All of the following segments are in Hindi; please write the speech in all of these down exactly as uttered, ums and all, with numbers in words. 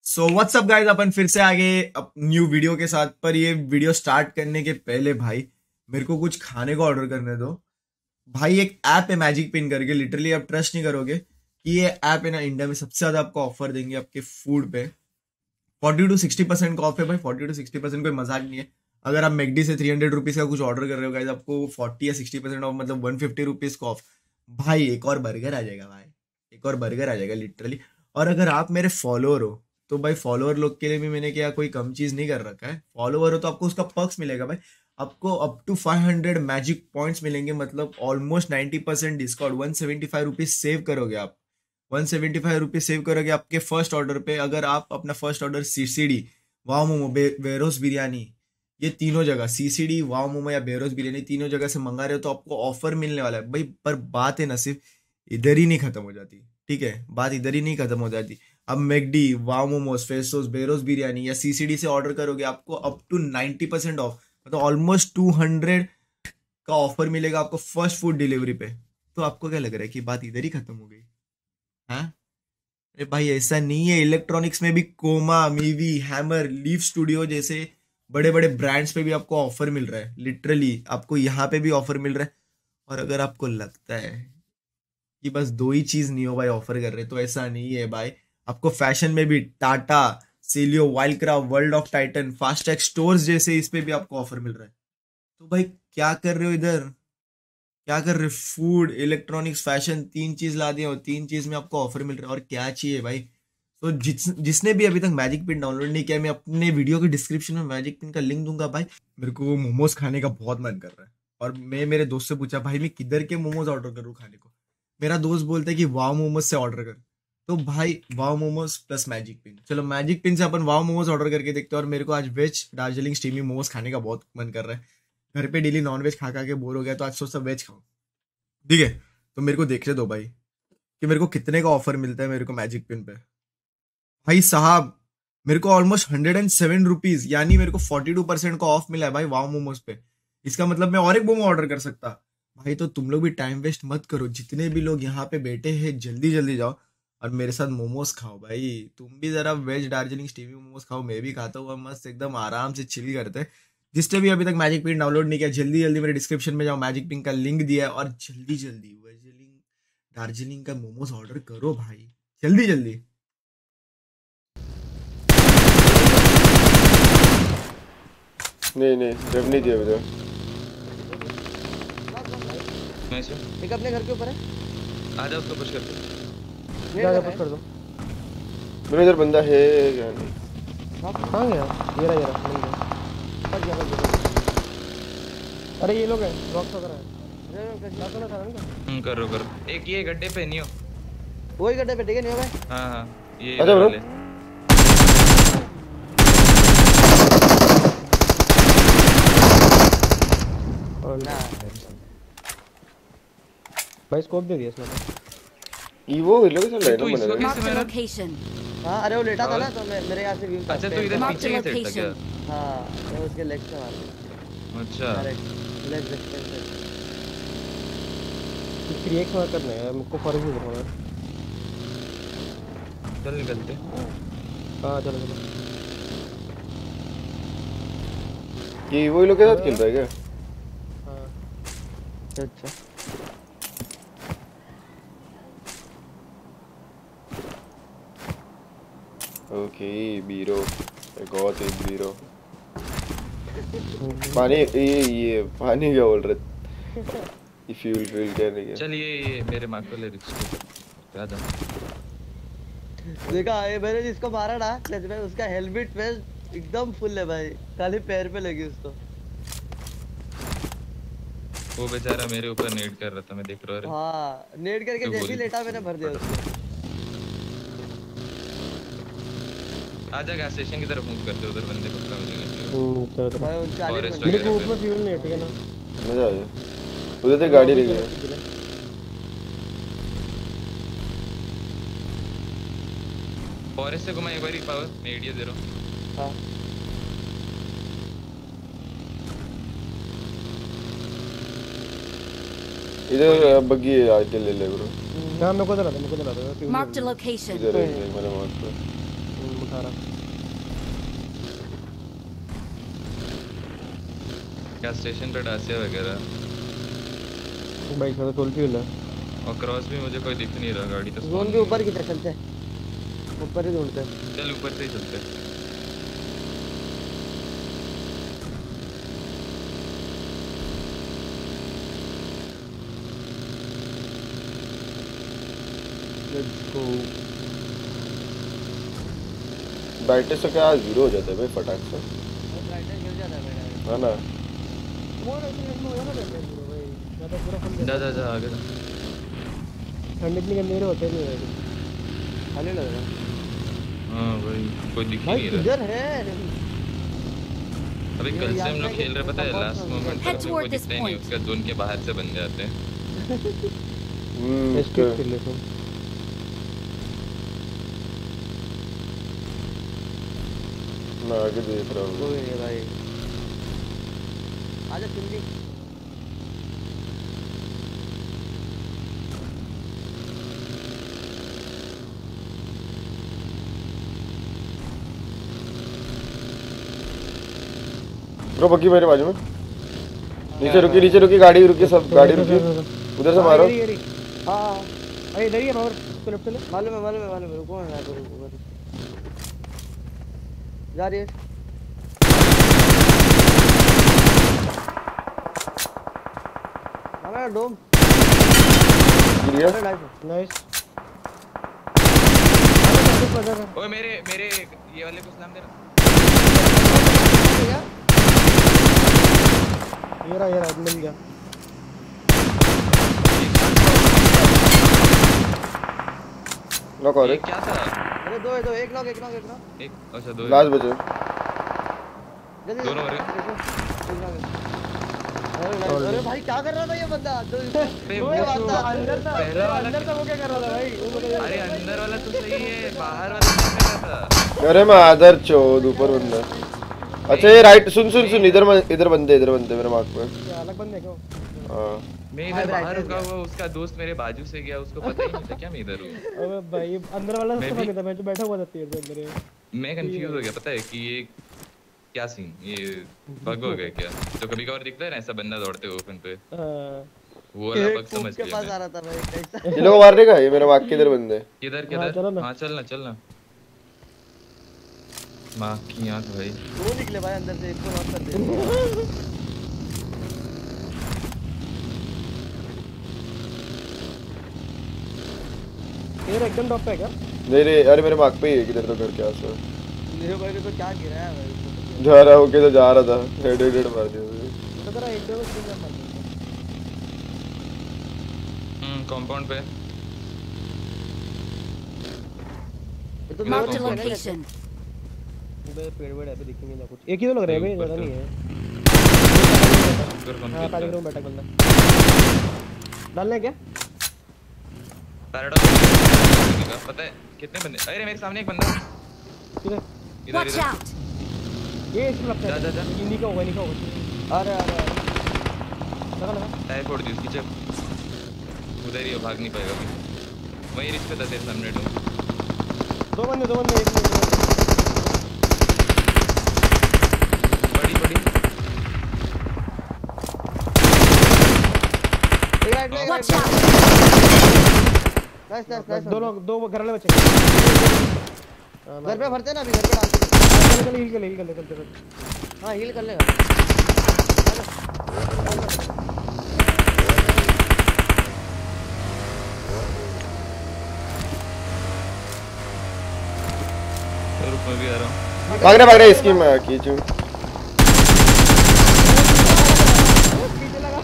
सो व्हाट्स अप गाइस, अपन फिर से आगे न्यू वीडियो के साथ। पर ये वीडियो स्टार्ट करने के पहले भाई मेरे को कुछ खाने को ऑर्डर करने दो भाई। एक ऐप है मैजिक पिन करके, लिटरली आप ट्रस्ट नहीं करोगे कि ये ऐप है ना, इंडिया में सबसे ज्यादा आपको ऑफर देंगे आपके फूड पे। फोर्टी टू सिक्सटी परसेंट का ऑफ है भाई, फोर्टी टू सिक्सटी परसेंट कोई मजाक नहीं है। अगर आप मैकडी से थ्री हंड्रेड रुपीज का कुछ ऑर्डर कर रहे हो गाइस, आपको फोर्टी या सिक्सटी परसेंट ऑफ, मतलब वन फिफ्टी रुपीज का ऑफ। भाई एक और बर्गर आ जाएगा भाई, एक और बर्गर आ जाएगा लिटरली। और अगर आप मेरे फॉलोअर हो तो भाई फॉलोअर लोग के लिए भी मैंने क्या कोई कम चीज नहीं कर रखा है। फॉलोअर हो तो आपको उसका पर्क्स मिलेगा भाई। आपको up to five hundred magic points मिलेंगे, मतलब almost ninety percent discount. One seventy five rupees save करोगे आप, one seventy five rupees save करोगे आपके फर्स्ट ऑर्डर पे। अगर आप अपना first order CCD, Wow Momo, Behrouz Biryani, ये तीनों जगह सीसीडी, वाव मोमो या बेरोस बिरयानी तीनों जगह से मंगा रहे हो तो आपको ऑफर मिलने वाला है भाई। पर बात है ना, सिर्फ इधर ही नहीं खत्म हो जाती, ठीक है, बात इधर ही नहीं खत्म हो जाती। अब मैकडी, वाव मोमोज, फेसोस, बेरोस बिरयानी या सीसीडी से ऑर्डर करोगे आपको up to ninety percent off, मतलब ऑलमोस्ट टू हंड्रेड का ऑफर मिलेगा आपको फर्स्ट फूड डिलीवरी पे। तो आपको क्या लग रहा है कि बात इधर ही खत्म हो गई? हाँ, अरे भाई ऐसा नहीं है। इलेक्ट्रॉनिक्स में भी कोमा, मीवी, हैमर, लीफ स्टूडियो जैसे बड़े बड़े ब्रांड्स पे भी आपको ऑफर मिल रहा है। लिटरली आपको यहाँ पे भी ऑफर मिल रहा है। और अगर आपको लगता है कि बस दो ही चीज नहीं हो भाई ऑफर कर रहे, तो ऐसा नहीं है भाई। आपको फैशन में भी Tata, Celio, Wildcraft, World of Titan, FASTag stores जैसे इस पे भी आपको ऑफर मिल रहा है। तो भाई क्या कर रहे हो इधर, क्या कर रहे हो? फूड, इलेक्ट्रॉनिक्स, फैशन, तीन चीज ला दिया और तीन चीज में आपको ऑफर मिल रहा है। और क्या चाहिए भाई? तो जिस जिसने भी अभी तक मैजिक पिन डाउनलोड नहीं किया, मैं अपने वीडियो के डिस्क्रिप्शन में मैजिक पिन का लिंक दूंगा भाई। मेरे को मोमोज खाने का बहुत मन कर रहा है और मैं मेरे दोस्त से पूछा भाई मैं किधर के मोमोज ऑर्डर करूँ खाने को। मेरा दोस्त बोलता है कि वाव मोमोज से ऑर्डर कर। तो भाई Wow Momos plus magicpin, चलो मैजिक पिन से अपन वाव मोमोज ऑर्डर करके देखते हैं। और मेरे को आज वेज दार्जिलिंग स्टीमी मोमोज खाने का बहुत मन कर रहा है। घर पे डेली नॉन वेज खा खा के बोर हो गया, तो आज सोचता वेज खाऊं। ठीक है, तो मेरे को देखने दो भाई कि मेरे को कितने का ऑफर मिलता है मेरे को मैजिक पिन पे। भाई साहब मेरे को almost hundred and seven rupees, यानी मेरे को फोर्टी टू परसेंट का ऑफ मिला है भाई वाव मोमोज पे। इसका मतलब मैं और एक मोमो ऑर्डर कर सकता भाई। तो तुम लोग भी टाइम वेस्ट मत करो, जितने भी लोग यहाँ पे बैठे हैं जल्दी जल्दी जाओ और मेरे साथ मोमोज खाओ भाई। तुम भी जरा वेज दार्जिलिंग स्टीमी मोमोज खाओ, मैं भी खाता हूँ मस्त एकदम आराम से चिल करते हैं। जिसने भी अभी तक मैजिक पिन डाउनलोड नहीं किया, जल्दी जल्दी मेरे डिस्क्रिप्शन में जाओ, मैजिक पिन का लिंक दिया है और जल्दी जल्दी दार्जिलिंग दार्जिलिंग का मोमोज ऑर्डर करो भाई, जल्दी जल्दी। नहीं नहीं जब नहीं दिया अभी एक अपने घर के ऊपर है, आ जाओ उसको पुश कर दो, जा पुश कर दो। मेरे इधर बंदा है क्या? नहीं आप कहां गया? ये रहा ये रहा मिल गया, बच गया बच गया। अरे ये लोग है बॉक्स वगैरह है। अरे कैसे लाता था ना? हम करो करो। एक ये गड्ढे पे नहीं हो, वही गड्ढे पे ठीक है नहीं हो भाई? हां हां ये अच्छा ब्रो ना भाई स्कोप दे दिया इसमें तो। ये वो लोग चल रहे तू हैं इसको ना कैसे मेरा? हां अरे वो लेटा था ना तो मैं मेरे यहां से व्यू। अच्छा तू इधर पीछे के साइड था क्या? हां तो उसके लेग से मार। अच्छा लेग से थ्री एक्स मार करना है मुझको, फर्क नहीं पड़ रहा। चल निकलते। हां चलो चलो। ये वो लोग के साथ खेल रहा है क्या? हां अच्छा ओके बीरो गॉट इट बीरो। पानी ये ये पानी क्या बोल रहे? ये फ्यूल फ्यूल क्या नहीं है? चल ये ये मेरे मार्क को ले रिस्क क्या था। देखा ये मैंने जिसको मारा ना सच में, उसका हेलमेट पे एकदम फुल है भाई, खाली पैर पे लगी उसको। वो बेचारा मेरे ऊपर नेट कर रहा था, मैं देख रहा हूं। हां नेट करके जैसे ही लेटा मैंने भर दिया उसको। आजा गैस स्टेशन की तरफ मूव करते, उधर बंदे पक्का मिलेंगे। हम्म चलो भाई उन चालीस मेरे को ऊपर फ्यूल नहीं है ठीक है ना? मजा आ गया। उधर से गाड़ी रही है। फॉरेस्ट से घुमा एक बार ही पावर मैं एरिया दे रहा हूं। हां इधर बग्गी आके ले ले ब्रो। हां मेरे को तो लगा मेरे को तो लगा Marked a location. इधर है मेरे मार्क पे। उठा रहा क्या स्टेशन पे डासिया वगैरह भाई इसका तो सोल फ्यूल है और क्रॉस भी मुझे कोई दिख नहीं रहा गाड़ी तो जोन के ऊपर की तरफ चलते हैं ऊपर ही ढूंढते हैं चल ऊपर से ही चलते हैं लेट्स गो बैठे से क्या जीरो हो जाता है भाई फटाक से राइडर गिर जाता है मेरा है ना मोर ऐसे हो जाना रहता है भाई ज्यादा पूरा फुल जा जा जा आगे जा। ठंड इतनी गंदे होते नहीं है खाली लग रहा है हाँ भाई कोई दिख ही भाई नहीं रहा किधर है अभी कल से हम लोग खेल रहे पता है लास्ट मोमेंट Head तक कोई toward this दिखता ही नहीं point. उसका जोन के बाहर से बन जाते हैं हम्म एस्केप कर ले तुम मैं आगे देख रहा हूँ कोई नहीं भाई आजा चिल्ली ब्रो बग्गी मेरे बाजू में नीचे रुकी नीचे रुकी गाड़ी रुकी सब गाड़ी रुकी उधर से मारो हां अरे इधर ही है पावर उसको लेफ्ट चले मालूम है मालूम है मालूम है रुको मैं रुको रुको जा रही है हमारा डोम गिर गया अरे नाइस नाइस ओए मेरे मेरे ये वाले को सलाम दे रहा ये रहा ये रहा मिल गया नॉक और ये क्या था अरे दो है दो एक नॉक एक नॉक एक नॉक एक अच्छा दो लास्ट बचे जल्दी दोनों हो रहे? अरे नाइस। अरे भाई क्या कर रहा था ये बंदा तो अरे वो वो बात तो था अंदर था पहला वाला अंदर था वो क्या कर रहा था भाई वो मुझे अरे अंदर वाला तो सही है बाहर वाला क्या कर रहा था अरे मैं आदर चोद ऊपर बंदा अच्छा ये राइट सुन सुन सुन इधर इधर बंदे इधर बंदे मेरे मार्क पे क्या अलग बंदे क्यों हाँ मैं इधर बाहर रुका हुआ उसका दोस्त मेरे बाजू से गया उसको पता ही नहीं था क्या मैं इधर हूँ अबे भाई अंदर वाला मैं तो भी- नहीं था मैं तो बैठा हुआ था तेरे अंदर ये मैं कंफ्यूज हो गया पता है कि ये क्या सीन ये बग हो गया क्या तो कभी कभार दिखता है ना ऐसा बंदा दौड़ते हुए ओपन पे हाँ वो वाला बग एक समझ के पास गया आ रहा था भाई कैसा ये लोग मारने का ये मेरे मार्क के इधर बंदे मैं। किधर हाँ, चलो किधर ना। हाँ चलना चलना माँ की आँख भाई दो निकले भाई अंदर से एक को नॉक कर दिया ये एकदम टॉप पे है क्या नहीं रे अरे मेरे मार्क पे ही है किधर तो घर के आसपास मेरे भाई ने तो क्या गिरा है भाई जा रहा होके तो जा रहा था हेड हेड हेड मार दिया मुझे। तो तेरा एक दो स्किल मार दिया हम्म कंपाउंड पे ये तो Marked a मेरे को location. उधर पेड़ वेड़ है पे दिखेंगे ना कुछ एक ही तो लग रहा है भाई ज्यादा नहीं है ऊपर कौन हां पानी खेलता है? में बैठा बंदा डालना है क्या पैराडॉक्स पता है कितने बंदे अरे मेरे सामने एक बंदा किधर इधर Watch इधर out! ये इसमें लगता जा, जा, जा। है इन्हीं का होगा इन्हीं का होगा अरे अरे अरे लगा लगा टायर फोड़ दी उसकी जब उधर ही है, भाग नहीं पाएगा अभी वही रिश्ते था तेरे सामने डो दो बंदे दो बंदे एक मिनट बड़ी बड़ी एक राइट में एक Watch out! Nice nice nice दो लोग दो घर वाले बच्चे घर पे भरते ना अभी घर पे डालते चल चल हील कर ले हील कर ले चल चल हां हील कर लेगा रुक मैं भी आ रहा हूँ भाग रहे भाग रहे इसकी मैं खींचूं पीछे लगा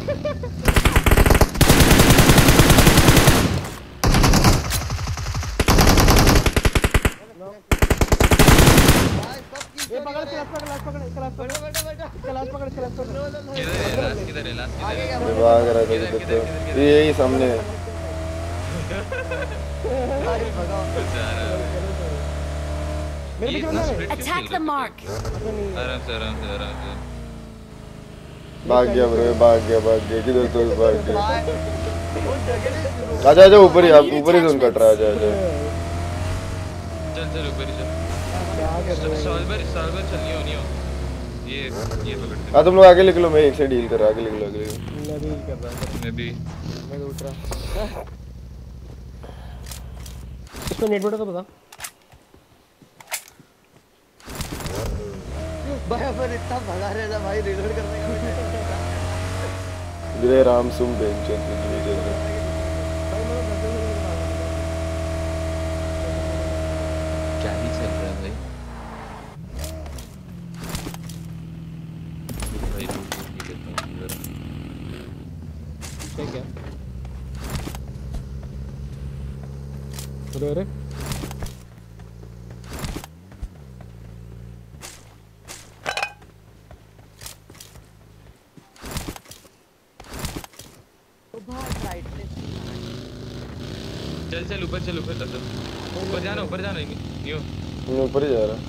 ये पकड़ क्लास पकड़ क्लास पकड़ क्लास पकड़ बैठो बैठो क्लास पकड़ क्लास पकड़ किधर है लास्ट किधर है लास्ट किधर है ये भाग रहा था इधर तो ये यही सामने है कुछ आ रहा है मेरे ये पीछे इतना बंदा है split क्यों Attack खेल the रहे mark! पता नहीं थे? आराम से आराम से आराम से भाग गया ब्रो भाग गया भाग गया किधर तो भाग गया आजा आजा ऊपर ही आप ऊपर ही जोन कट रहा है आजा आजा चल चल ऊपर ही चल। क्या कर रहे हो सॉल्वर सॉल्वर चल नहीं हो नहीं हो ये ये पकड़ते हाँ तुम लोग आगे निकलो, मैं एक से डील कर रहा, आगे निकलो आगे निकलो। मैं भी कर रहा हूं मैं भी मैं उठ रहा इसको नेट बटा तो बता भाई अपन इतना भगा रहे थे भाई, रिलोड करने का भी टाइम नहीं था। जय राम सुम बेंचन तुझे चल रहा। भाई मैं दस दस मिनट बाद क्या ही चल रहा है भाई भाई तू ठीक है ठीक है अरे अरे चल चल ऊपर चल ऊपर चल ऊपर जाना ऊपर जाना नहीं हो मैं ऊपर ही जा रहा।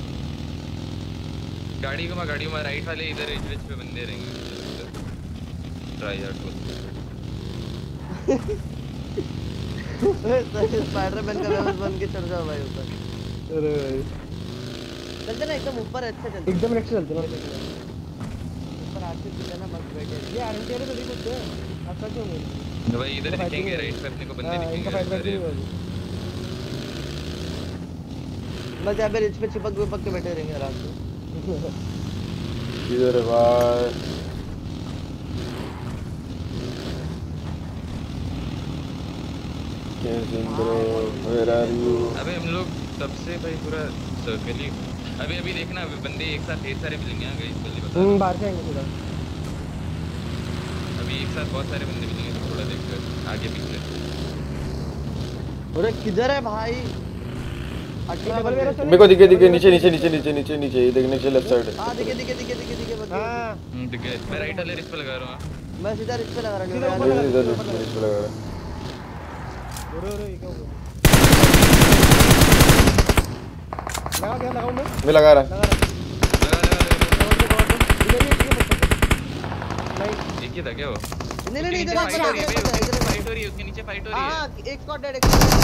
गाड़ी घुमा गाड़ी घुमा राइट वाले इधर एज पे बंदे रहेंगे ट्राई यार स्पाइडरमैन का लेवल बन के चढ़ जाओ भाई ऊपर। अरे भाई चलते ना एकदम ऊपर, अच्छे चलते एकदम नेक्स्ट चलते ना ऊपर आके चलते ना, मस्त बैठे। ये आरएनटी वाले थोड़ी कुछ है अच्छा क्यों नहीं भाई इधर दिखेंगे राइट पे अपने को बंदे हां इनका फाइट बैक दिखेंगे नहीं होगी बस यहाँ पे रिच पे चिपक विपक के बैठे रहेंगे आराम से। इधर है भाई। कैसे ब्रो वेयर आर यू? अबे हम लोग तब से भाई पूरा सर्कल ही अभी अभी देखना अभी बंदे एक साथ ढेर सारे मिलेंगे यहाँ गाइस पहले बता हम बाहर जाएंगे सीधा अभी एक साथ बहुत सारे बंदे मिलेंगे तो थोड़ा देख आगे पीछे अरे किधर है भाई? अठारह डबल मेरा मेरे को दिखे दिखे नीचे नीचे नीचे नीचे नीचे नीचे ये देख नीचे लेफ्ट साइड। हां दिखे दिखे दिखे दिखे दिखे बंदे। हां हम्म ठीक है मैं राइट वाले रिस पे लगा रहा हूँ मैं सीधा रिच पे लगा रहा हूँ। इधर इधर इस पे लगा रहा। अरे अरे ये क्या हो गया लगा क्या लगाऊं मैं मैं लगा रहा। लगा रहा नहीं एक ही था क्या वो नहीं नहीं इधर फाइट हो रही है इधर फाइट हो रही है उसके नीचे फाइट हो रही है हां एक स्क्वाड डेड।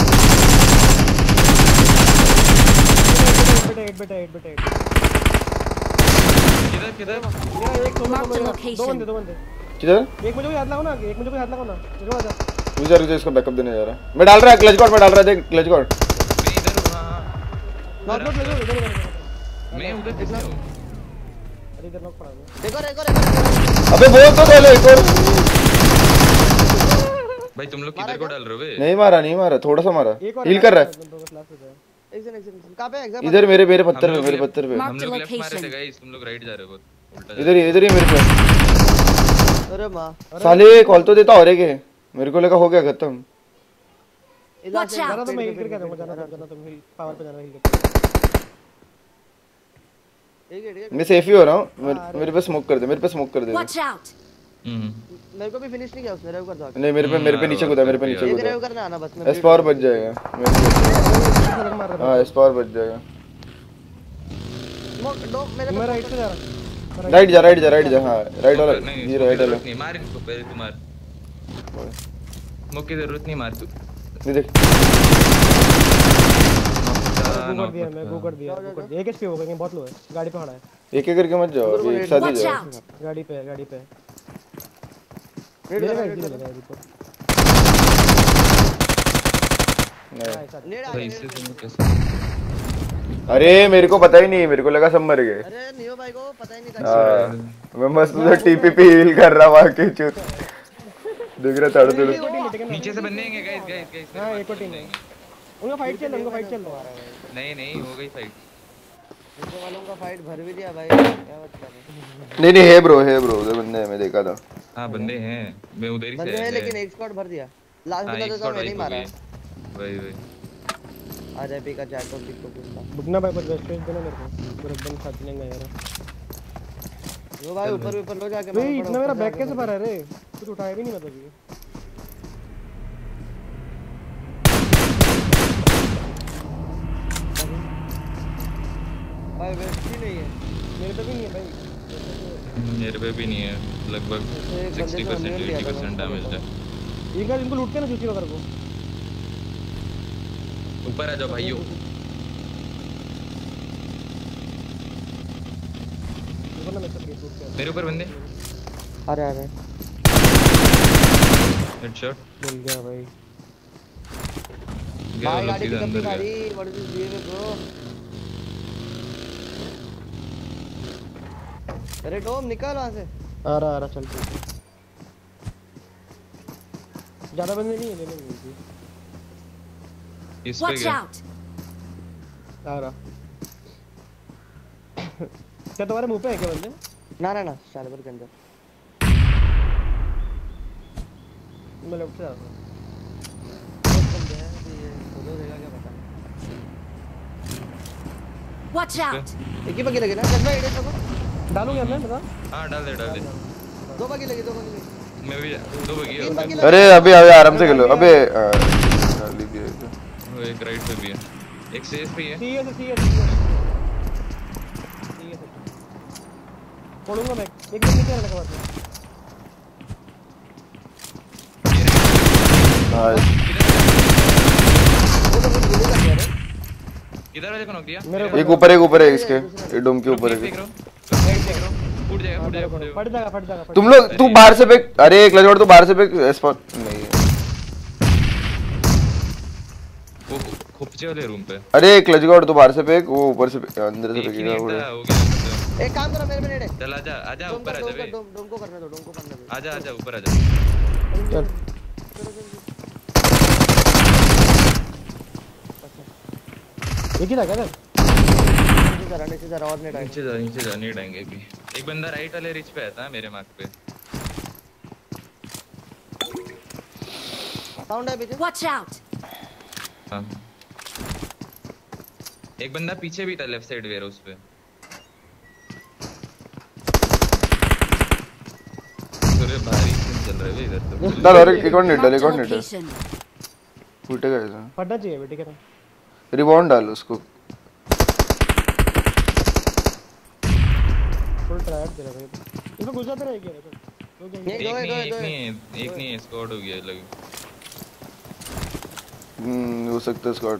बेटा एक बेटा एक बेटा एक किधर किधर मेरा एक दो बंदे दो बंदे दो बंदे किधर? एक मुझे कोई हाथ लगाओ ना एक मुझे कोई हाथ लगाओ ना चलो आजा रुक रुक इसको बैकअप देने जा रहा है। मैं डाल रहा है क्लच कॉर्ड में डाल रहा है देख क्लच कॉर्ड। मैं इधर हूँ हाँ नॉक नॉक ले लो इधर इधर मैं उधर कैसे हूँ अरे इधर नॉक पड़ा है देखो देखो देखो अबे बोल तो पहले एक और। भाई तुम लोग किधर को डाल रहे हो बे नहीं मारा नहीं मारा थोड़ा सा मारा एक और हील कर रहा है। दो बस लास्ट हो जाए एक सेकंड एक सेकंड कहां पे एग्जाम? इधर मेरे मेरे पत्थर हम पे लोग मेरे left- पत्थर पे हम Marked लोग a लेफ्ट मार रहे थे location. गाइस तुम लोग राइट जा रहे हो बहुत उल्टा जा इधर ही इधर ही मेरे पे। अरे मां साले कॉल तो देता और एक है मेरे को लगा हो गया खत्म। इधर Watch से out. जाना तो मैं हील करके दूंगा जाना जाना तुम हील पावर पे जाना हील करके एक एक मैं सेफ ही हो रहा हूँ। मेरे मेरे पे स्मोक कर दे मेरे पे स्मोक कर दे। Watch out! हम्म मेरे को भी फिनिश नहीं किया उसने, रेव कर दो। नहीं मेरे पे मेरे पे नीचे कूदा मेरे पे नीचे एक रेव कूदा। करना आना बस मैं एस पावर बच जाएगा। मार रहा हाँ एस पावर बच जाएगा। स्मोक दो मेरे मैं पे राइट पे जा रहा हूं राइट जा राइट जा राइट जा हाँ राइट वाला नहीं ये राइट वाला। नहीं मार इसको पहले तू मार मुक्की जरूरत नहीं मार तू ये देख गो कर दिया मैं गो कर दिया गो कर दिया एक एचपी हो गया बहुत लो है गाड़ी पे खड़ा है एक एक करके मत जाओ अभी एक साथ ही Watch जाओ। out! गाड़ी पे है गाड़ी पे है रेड मेरे रेड गाड़ी पे गाड़ी पे नहीं। नेड आ भाई गया। इससे तुम कैसे अरे मेरे को पता ही नहीं मेरे को लगा सब मर गए। अरे नियो भाई को पता ही नहीं था। हाँ, मैं मस्त उधर टीपीपी हील कर रहा वहां के चुत देख रहा था थोड़ा नीचे से बनने हैं गाइस गाइस गाइस हां एक और टीम है उनका फाइट चल रहा है उनका फाइट चल रहा है नहीं नहीं हो गई फाइट इनके वालों का फाइट भर भी दिया भाई, क्या बात कर रहे हैं? नहीं नहीं है ब्रो है ब्रो उधर बंदे हैं मैं देखा था। हाँ बंदे हैं मैं उधर ही से बंदे हैं आया लेकिन एक स्क्वाड भर दिया। लास्ट हाँ बंदा एक तो स्क्वाड मैंने ही मारा। वही वही आ जाए पी का चैट को किक को पूछता। बुकना भाई पर वेस्ट पेज देना मेरे को पूरा एकदम साथ लेंगे यार वो भाई ऊपर ऊपर लो जाके भाई मारो, इतना मेरा ऊपर बैग जाके कैसे मारो। भरा है रे कुछ उठाया भी नहीं मैं तो अभी भाई वेस्ट ही नहीं है। मेरे पे भी नहीं है भाई मेरे पे भी नहीं है लगभग जैसे एक बंदे सिक्सटी को परसेंट हमने लिया एटी था परसेंट ना, डैमेज है ये गाइस इनको लूट के ना जूसी वगैरह को ऊपर आ जाओ भाइयों ना मैं सब रिपोर्ट कर मेरे ऊपर बंदे आ रहे आ रहे हेडशॉट मिल गया भाई गया भाई लोग गाड़ी सीधा पिकअप अंदर की गाड़ी गया व्हाट इज दिस ब्रो अरे टॉम निकल वहां से आ रहा आ रहा चल ठीक है ज्यादा बंदे नहीं है ले लेंगे इस पे Watch गया out! आ रहा क्या तुम्हारे मुंह पे है क्या बंदे ना ना ना शालबर के अंदर मैं लेफ्ट से आ रहा हूं बहुत बंदे हैं तो ये खोलो देगा क्या पता Watch out! एक ही बगी लगे ना जब मैं एडिट करूं डालूंगा मैं बता हाँ डाल दे डाल दे दो बगी लगी दो बगी लगी मैं भी दो बगी तीन बगी है लगी अरे अभी अभी आराम से खेलो अबे आ, डाल ही दिया तो। वो एक राइट पे भी है एक सेफ पे ही है ठीक है ठीक है ठीक है ठीक है छोड़ूंगा मैं एक मिनट नीचे रहने के बाद नाइस वो तो मुझे गोली लग गया रे इधर वाले को नॉक दिया मेरे एक ऊपर एक ऊपर है इसके ये डोम के ऊपर फेंक है रहा हूं फेंक रहा हूं फूट जाएगा फूट जाएगा फूट जाएगा फट जाएगा फट जाएगा फट तुम लोग तू बाहर से फेंक अरे एक लजवाड़ तो बाहर से फेंक स्पॉट नहीं है वो खोपचे वाले रूम पे अरे एक लजवाड़ तो बाहर से फेंक वो ऊपर से फेंक- अंदर से एक ही फेंकेगा नहीं पूरा था हो गया एक काम करो मेरे में नेड़े चल आजा आजा डोम ऊपर कर आजा डोम बे कर डोम डोम को करने दो डोम को करने दो आजा आजा ऊपर आजा चल एक ही था क्या नीचे जरा नीचे जरा और नेट आएगा नीचे जा नीचे जा नहीं डाएंगे अभी एक बंदा राइट वाले रिच पे आता है मेरे मार्क पे साउंड है पीछे Watch out! हाँ एक बंदा पीछे भी था लेफ्ट साइड वेयर उस पे पूरे भारी सीन चल रहे हैं इधर तो डाल और एक और नेट डाल एक Marked और a नेट location. फूटेगा ऐसा फटना चाहिए बेटे क्या रिबाउंड डाल उसको फुल ट्रायल दे रहा भाई इसमें घुस जाते रहे क्या लोग नहीं एक दो है नहीं दो एक है नहीं है एक नहीं है स्क्वाड हो गया लग हम्म हो सकता है स्क्वाड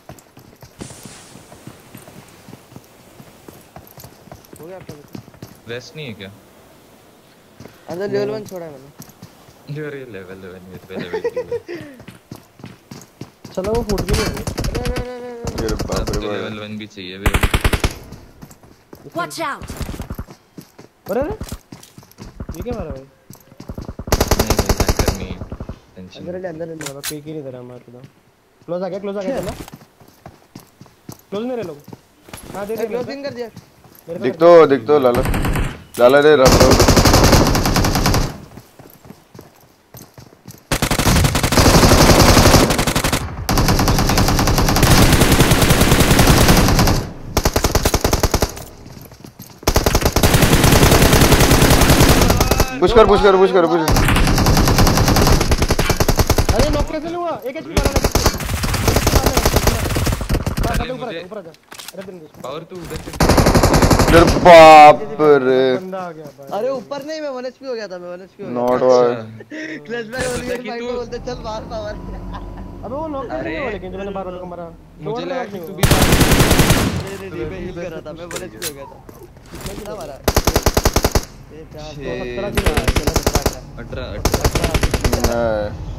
हो गया आपका वेस्ट नहीं है क्या अंदर लेवल वन छोड़ा है मैंने जो रे लेवल वन पे लेवल चलो वो फूट भी नहीं अरे अरे अरे अरे ये बाप रे लेवल बाप वन भी चाहिए बे Watch out! अरे अरे ये क्या मारा भाई नहीं नहीं हैकर नहीं टेंशन अंदर ले अंदर ले बाबा पीक ही नहीं दे रहा मार के क्लोज आ गया क्लोज आ गया चला क्लोज मेरे लोग हां दे दे क्लोजिंग कर दिया मेरे को दिख तो दिख तो लाला लाला दे रहा हूं पुश कर पुश कर पुश कर पुश अरे नॉक कैसे लूंगा एक एचपी मारा अरे ऊपर मुझे- ऊपर आ जा अरे दिन पावर तू उधर से इधर बाप रे बंदा आ गया भाई अरे ऊपर नहीं मैं वन एचपी हो गया था मैं वन एचपी हो गया नॉट वन क्लच बैक हो गया फाइट में बोलते चल बाहर पावर अबे वो नॉक कैसे नहीं हुआ लेकिन जो मैंने बार बार को मारा मुझे लगा कि तू भी नहीं नहीं नहीं मैं हील कर रहा था मैं वन एचपी हो गया था कितना मारा ये चार सत्रह किलो अठारह अठारह नहीं